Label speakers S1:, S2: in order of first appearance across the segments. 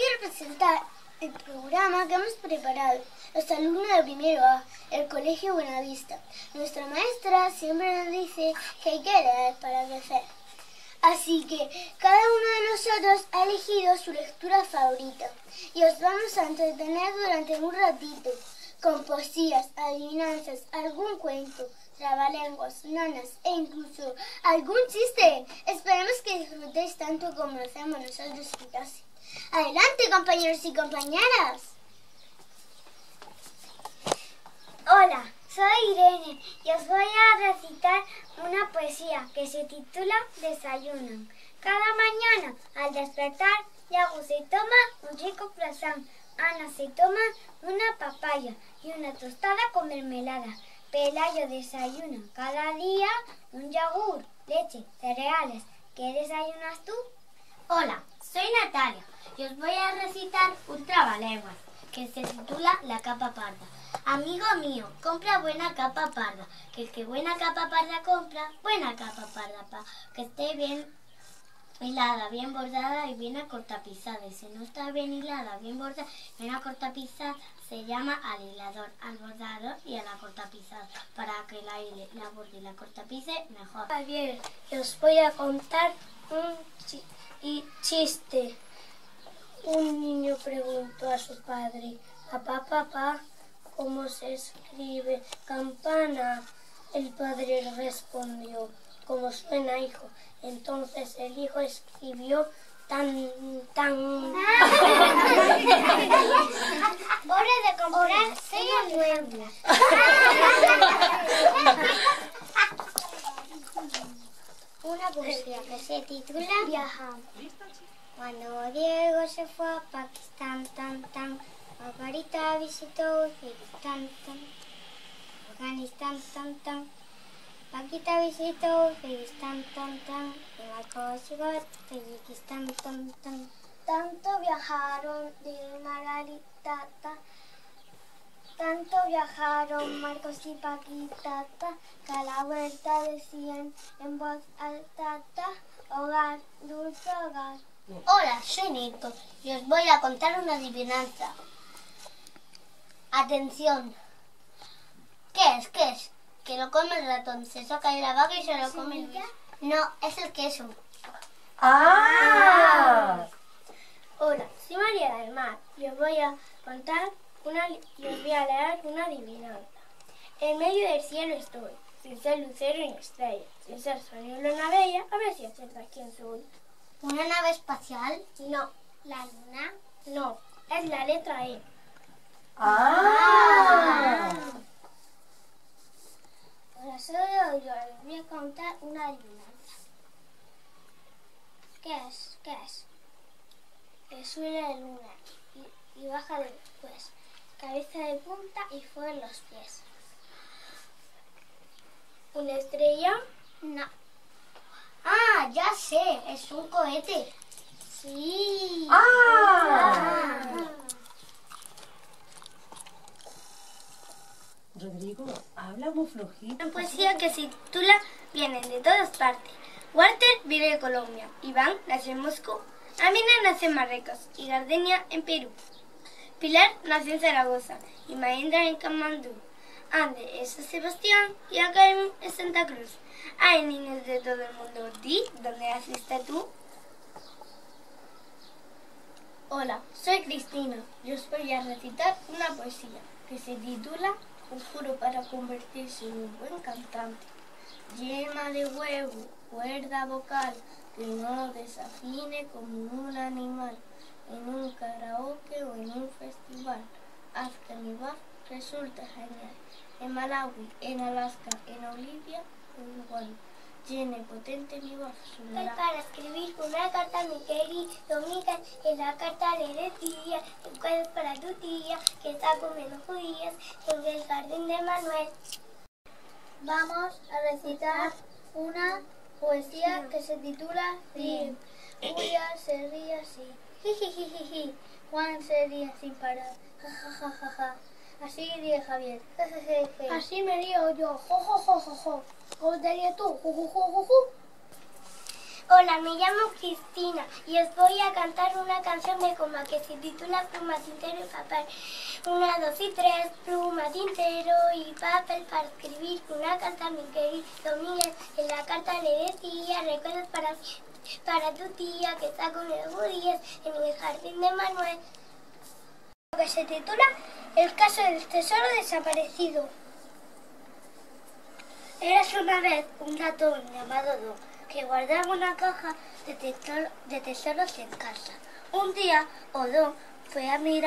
S1: quiero presentar el programa que hemos preparado los alumnos de primero A, el Colegio Buenavista. Nuestra maestra siempre nos dice que hay que leer para crecer. Así que cada uno de nosotros ha elegido su lectura favorita y os vamos a entretener durante un ratito con poesías, adivinanzas, algún cuento, trabalenguas, nanas e incluso algún chiste. Esperemos que disfrutéis tanto como lo hacemos nosotros en clase. ¡Adelante, compañeros y compañeras!
S2: Hola, soy Irene y os voy a recitar una poesía que se titula Desayunan. Cada mañana al despertar, Yago se toma un rico croissant, Ana se toma una papaya y una tostada con mermelada. Pelayo desayuna cada día un yogur, leche, cereales. ¿Qué desayunas tú?
S3: Hola, soy Natalia y os voy a recitar un trabalenguas que se titula La capa parda. Amigo mío, compra buena capa parda, que el que buena capa parda compra, buena capa parda, que esté bien hilada, bien bordada y bien acortapizada. Y si no está bien hilada, bien bordada, bien acortapizada, se llama al hilador, al bordador y al acortapizado, para que la hile, la borde y la cortapice mejor.
S2: Javier, os voy a contar un chiste. Un niño preguntó a su padre: papá, papá, ¿cómo se escribe campana? El padre respondió: ¿cómo suena, hijo? Entonces el hijo escribió tan.
S1: Hora de comprar sellos nuevos.
S2: Una poesía que se titula Viaja. Cuando Diego se fue a Pakistán, Margarita visitó Uzbekistán, Afganistán, Paquita visitó Uzbekistán, y Marcos llegó a Tayikistán, Tanto viajaron de Margarita, tanto viajaron Marcos y Paquita, que a la vuelta decían en voz alta, hogar, dulce hogar.
S3: Hola, soy Nico y os voy a contar una adivinanza. Atención. ¿Qué es? ¿Qué es? Que lo come el ratón. Se saca de la vaca y se lo come el bicho. No, es el queso.
S2: ¡Ah! Hola, soy María del Mar y os voy a leer una adivinanza. En medio del cielo estoy, sin ser lucero ni estrella, sin ser sol ni luna bella, a ver si acertas quién soy.
S3: ¿Una nave espacial?
S2: No.
S3: ¿La luna?
S2: No, es la letra E.
S1: ¡Ah!
S2: Ahora solo yo les voy a contar una adivinanza. ¿Qué es? ¿Qué es? Que sube la luna y baja después, cabeza de punta y fuego en los pies. ¿Una estrella?
S3: No. Ah, ya sé, es un cohete.
S2: Sí.
S4: Rodrigo, habla muy flojito.
S2: Una poesía que se titula Vienen de todas partes. Walter vive de Colombia, Iván nació en Moscú, Amina nació en Marruecos y Gardenia en Perú. Pilar nació en Zaragoza y Mahendra en Kamandú. Ande es San Sebastián y Akaim es Santa Cruz. Hay niños de todo el mundo. Di, ¿dónde naciste tú? Hola, soy Cristina y os voy a recitar una poesía que se titula Conjuro para convertirse en un buen cantante. Yema de huevo, cuerda vocal, que no desafine como un animal, en un karaoke o en un festival. Haz que mi voz resulte genial. En Malawi, en Alaska, en Bolivia, en Uruguay. Llena y potente mi voz sonará. Para escribir una carta a mi querido Miguel, en la carta le decía, un cuento para tu tía, que está comiendo judías en el jardín de Manuel.
S1: Vamos a recitar una poesía que se titula Ríe. Julia se ríe así. Jijijijiji. Juan se ríe sin parar. Jajajaja. Así ríe Javier. Jejejeje. Así me río yo. Jojojojojo. ¿Cómo te ríes tú? Jujujujuju. Hola, me llamo Cristina y os voy a cantar una canción de coma que se titula Pluma, tintero y papel. 1, 2 y 3, pluma, tintero y papel para escribir una carta a mi querido Miguel. En la carta le decía recuerdos para tu tía que está comiendo judías en el jardín de Manuel. Que se titula El caso del tesoro desaparecido. Eras una vez un ratón llamado Don que guardaba una caja de tesoros en casa. Un día Odón fue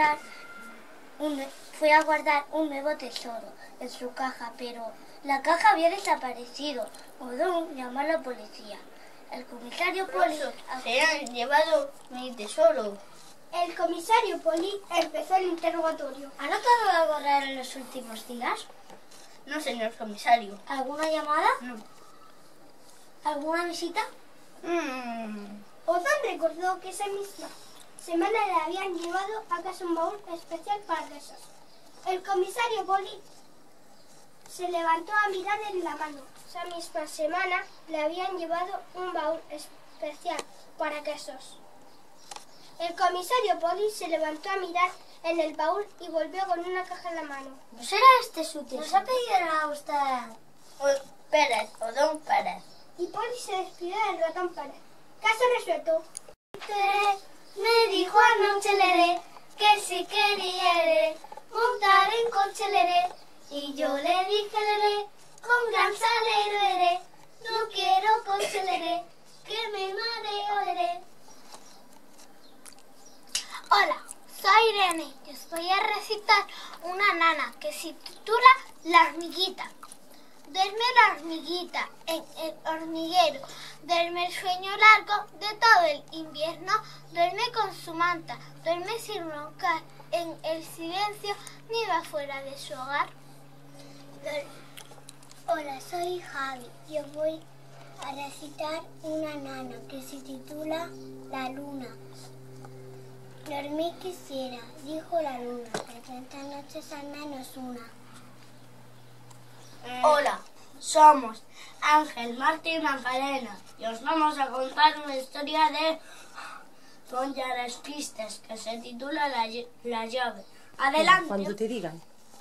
S1: a guardar un nuevo tesoro en su caja, pero la caja había desaparecido. Odón llamó a la policía. El comisario Poli
S2: Se han llevado mi tesoro.
S1: El comisario Poli empezó el interrogatorio.
S3: ¿Ha notado algo raro en los últimos días?
S2: No, señor comisario.
S3: ¿Alguna llamada?
S2: No.
S3: ¿Alguna visita?
S1: Odón recordó que esa misma semana le habían llevado a casa un baúl especial para quesos. El comisario Poli se levantó a mirar en la mano. Esa misma semana le habían llevado un baúl especial para quesos. El comisario Poli se levantó a mirar en el baúl y volvió con una caja en la mano.
S3: ¿No será este su tesoro? ¿Nos ha pedido a usted?
S2: Pérez, Odón Pérez.
S1: Y Poli se despidió del ratón Pérez. Caso resuelto.
S3: Me dijo anoche Leré que si quería montar en coche Leré. Y yo le dije Leré, con gran salero Leré. No quiero coche Leré, que me mareo Leré. Hola, soy Irene y os voy a recitar una nana que se titula La hormiguita. Duerme la hormiguita en el hormiguero, duerme el sueño largo de todo el invierno, duerme con su manta, duerme sin roncar, en el silencio ni va fuera de su hogar.
S1: Hola, soy Javi y os voy a recitar una nana que se titula La luna. Dormir quisiera, dijo la luna, de 30 noches al menos una.
S2: Hola, somos Ángel, Marta y Magdalena y os vamos a contar una historia de Doña Despistes que se titula La llave. Adelante.
S4: Cuando te digan.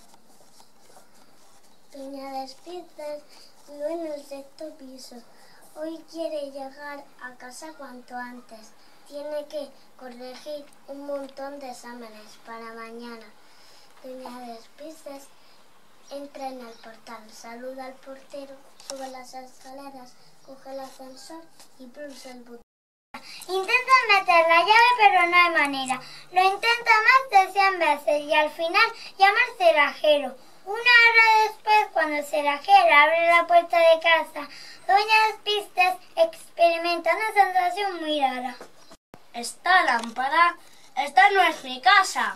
S1: Doña Despistes vive en el 6º piso. Hoy quiere llegar a casa cuanto antes. Tiene que corregir un montón de exámenes para mañana. Doña Despistes entra en el portal, saluda al portero, sube las escaleras, coge el ascensor y pulsa el botón. Intenta meter la llave pero no hay manera. Lo intenta más de 100 veces y al final llama al cerrajero. Una hora después, cuando el cerrajero abre la puerta de casa, Doña Despistes experimenta una sensación muy rara.
S2: Esta lámpara, esta no es mi casa.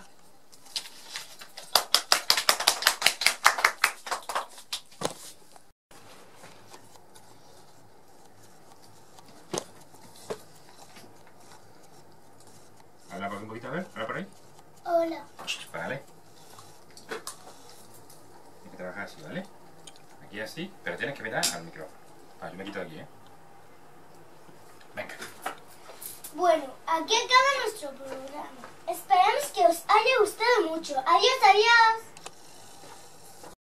S5: Habla por un poquito, a ver, habla por ahí.
S1: Hola.
S5: Vale. Tienes que trabajar así, ¿vale? Aquí así, pero tienes que mirar al micrófono. Yo me quito de aquí, ¿eh? Venga.
S1: Bueno, aquí acaba nuestro programa. Esperamos que os haya gustado mucho. Adiós, adiós.